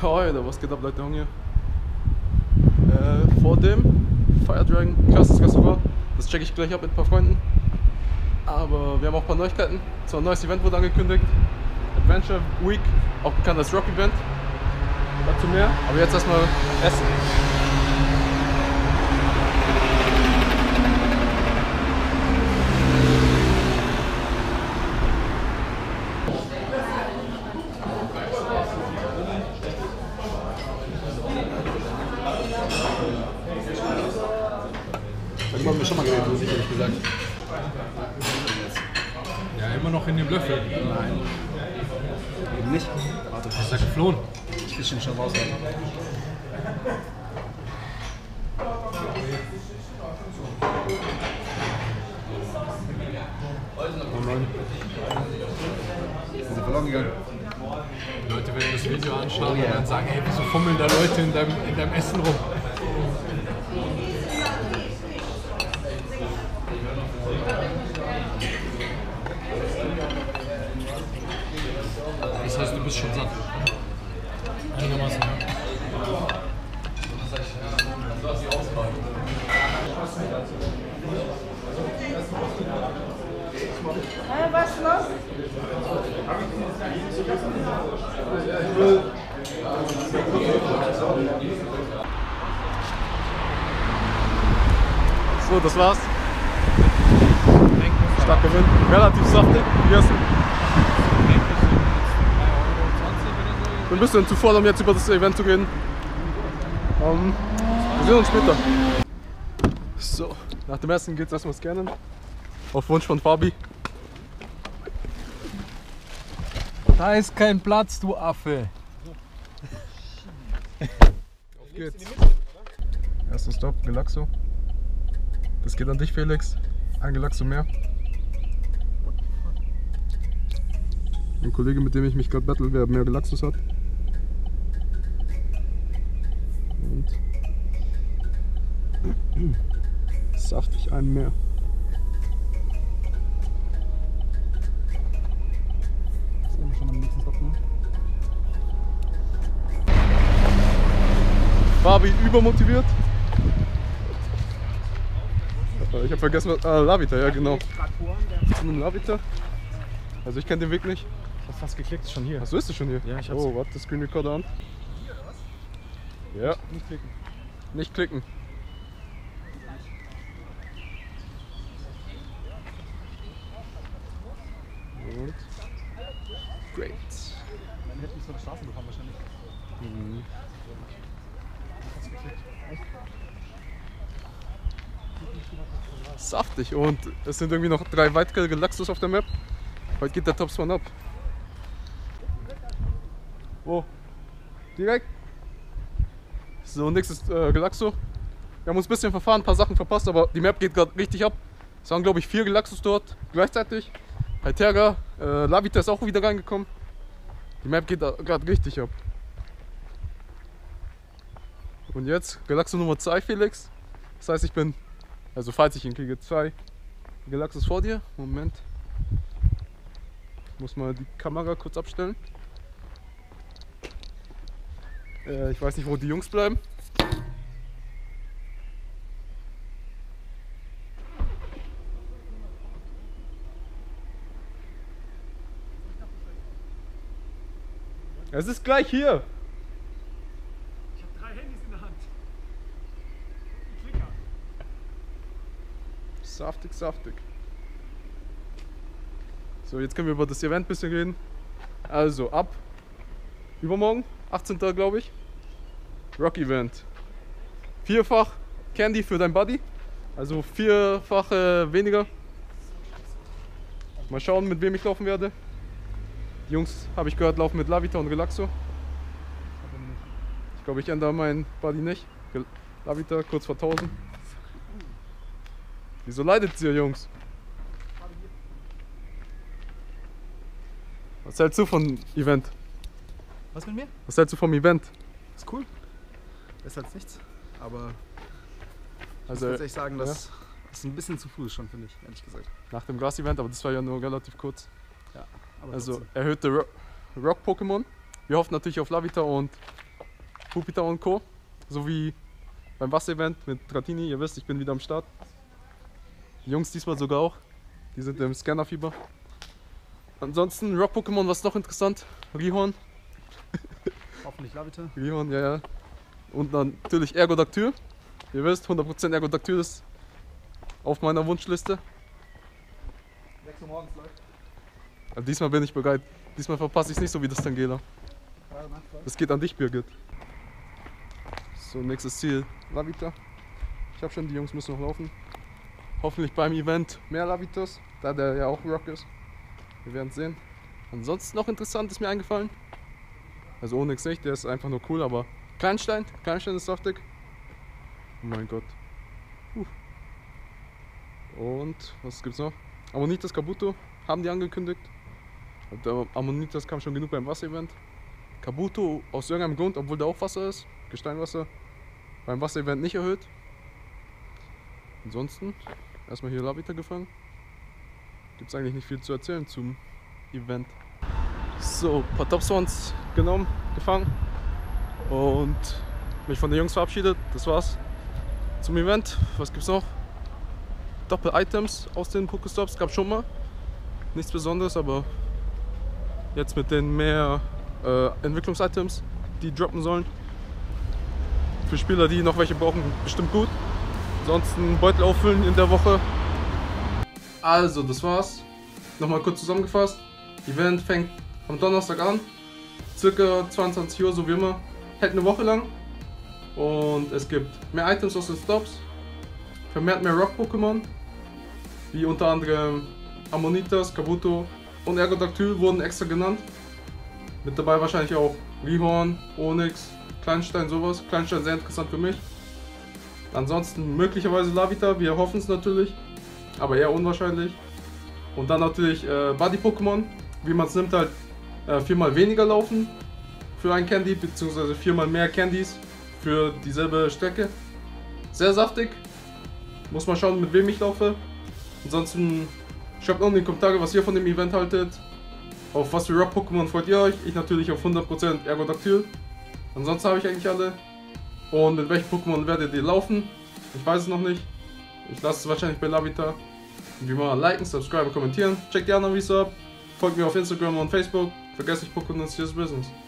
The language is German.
Alter, was geht ab, Leute, Hunger? Vor dem Fire Dragon, krasses Restaurant. Das checke ich gleich ab mit ein paar Freunden. Aber wir haben auch ein paar Neuigkeiten. So ein neues Event wurde angekündigt. Adventure Week, auch bekannt als Rock Event. Dazu mehr. Aber jetzt erstmal essen. Darüber haben wir schon mal geredet, so sicherlich gesagt. Ja, immer noch in dem Löffel. Nein. Eben nicht. Warte. Ist er geflohen? Ich fisch ihn schon raus. Oh nein. Sind sie verloren gegangen? Die Leute werden das Video anschauen und dann sagen, hey, wieso fummeln da Leute in deinem Essen rum? Das heißt, du bist schon satt. Einigermaßen, ja. Was los? So, das war's. Stark Gewinn. Relativ saftig gegessen. Ich bin ein bisschen zu voll, um jetzt über das Event zu reden. Wir sehen uns später. So, nach dem Essen geht's erstmal scannen. Auf Wunsch von Fabi. Da ist kein Platz, du Affe. Auf geht's. Erster Stopp, Galaxo. Das geht an dich, Felix. Ein Galaxo mehr. Ein Kollege, mit dem ich mich gerade battle, wer mehr Galaxos hat. Und saftig einen mehr. Das sind wir schon am nächsten Stop, ne? Fabi übermotiviert. Ich habe vergessen, was. Lavita, ja genau. Zu einem Lavita. Also ich kenne den Weg nicht. Ich hab fast geklickt, ist schon hier. Achso, ist das schon hier? Ja, ich hab's. Oh, warte, Screen Recorder an. Ja. Nicht klicken. Nicht klicken. Und. Great. Dann hätte ich so eine Straße bekommen wahrscheinlich. Mhm. Fast geklickt. Saftig. Und es sind irgendwie noch 3 weitere Galaxos auf der Map. Heute geht der Topspawn ab. Wo? Direkt. So, nächstes Galaxo. Wir haben uns ein bisschen verfahren, ein paar Sachen verpasst, aber die Map geht gerade richtig ab. Es waren, glaube ich, 4 Galaxos dort gleichzeitig. Bei Terga, Lavita ist auch wieder reingekommen. Die Map geht gerade richtig ab. Und jetzt Galaxo Nummer 2, Felix. Das heißt, ich bin, also falls ich ihn kriege, 2 Galaxos vor dir. Moment. Ich muss mal die Kamera kurz abstellen. Ich weiß nicht, wo die Jungs bleiben. Es ist gleich hier. Ich habe 3 Handys in der Hand. Die Klicker. Saftig, saftig. So, jetzt können wir über das Event ein bisschen reden. Also, ab übermorgen, 18. glaube ich, Rock Event. 4-fach Candy für dein Buddy. Also 4-fach weniger. Mal schauen, mit wem ich laufen werde. Die Jungs, habe ich gehört, laufen mit Lavita und Galaxo. Ich glaube, ich ändere meinen Buddy nicht. Lavita kurz vor 1000. Wieso leidet ihr, Jungs? Was hältst du vom Event? Was mit mir? Was hältst du vom Event? Ist cool. Besser als nichts. Aber ich muss Also, tatsächlich sagen, das ist ein bisschen zu früh schon, finde ich, ehrlich gesagt. nach dem Gras-Event, aber das war ja nur relativ kurz. Ja, aber Also trotzdem. erhöhte Rock-Pokémon. Wir hoffen natürlich auf Lavita und Jupiter und Co. So wie beim Wasser-Event mit Trattini. Ihr wisst, ich bin wieder am Start. Die Jungs diesmal sogar auch. Die sind im Scanner-Fieber. Ansonsten Rock-Pokémon, was noch interessant? Rihorn. Hoffentlich Lavita. Rihorn, ja. Und natürlich Ergodactyl. Ihr wisst, 100% Ergodactyl ist auf meiner Wunschliste. 6 Uhr morgens läuft. Aber diesmal bin ich bereit. Diesmal verpasse ich es nicht so wie das Tangela. Das geht an dich, Birgit. So, nächstes Ziel, Lavita. Ich habe schon, die Jungs müssen noch laufen. Hoffentlich beim Event mehr Lavitas, da der ja auch Rock ist. Wir werden es sehen. Ansonsten noch interessant ist mir eingefallen. Also Onyx nicht, der ist einfach nur cool, aber Kleinstein ist saftig. Oh mein Gott. Und was gibt's noch? Ammonitas Kabuto haben die angekündigt. Und der Ammonitas kam schon genug beim Wasser-Event. Kabuto aus irgendeinem Grund, obwohl der auch Wasser ist, Gesteinwasser, beim Wasser-Event nicht erhöht. Ansonsten erstmal hier Lavita gefangen. Gibt's eigentlich nicht viel zu erzählen zum Event. So, ein paar Topswans genommen, gefangen und mich von den Jungs verabschiedet. Das war's zum Event. Was gibt's noch? Doppel-Items aus den Pokestops gab schon mal. Nichts Besonderes, aber jetzt mit den mehr Entwicklungs-Items, die droppen sollen. Für Spieler, die noch welche brauchen, bestimmt gut. Ansonsten Beutel auffüllen in der Woche. Also, das war's. Nochmal kurz zusammengefasst. Event fängt am Donnerstag an. Circa 22 Uhr, so wie immer. Hält eine Woche lang. Und es gibt mehr Items aus den Stops. Vermehrt mehr Rock-Pokémon. Wie unter anderem Ammonitas, Kabuto und Ergodactyl wurden extra genannt. Mit dabei wahrscheinlich auch Rihorn, Onyx, Kleinstein, sowas. Kleinstein sehr interessant für mich. Ansonsten möglicherweise Lavita, wir hoffen es natürlich, aber eher unwahrscheinlich. Und dann natürlich Buddy-Pokémon, wie man es nimmt, halt 4-mal weniger laufen für ein Candy, beziehungsweise 4-mal mehr Candies für dieselbe Strecke. Sehr saftig, muss mal schauen, mit wem ich laufe. Ansonsten schreibt unten in die Kommentare, was ihr von dem Event haltet. Auf was für Rock-Pokémon freut ihr euch? Ich natürlich auf 100% Ergodactyl. Ansonsten habe ich eigentlich alle. Und mit welchen Pokémon werdet ihr laufen? Ich weiß es noch nicht. Ich lasse es wahrscheinlich bei Lavita. Und wie immer liken, subscriben, kommentieren. Checkt die anderen Videos ab. Folgt mir auf Instagram und Facebook. Vergesst nicht Pokémon ist Business.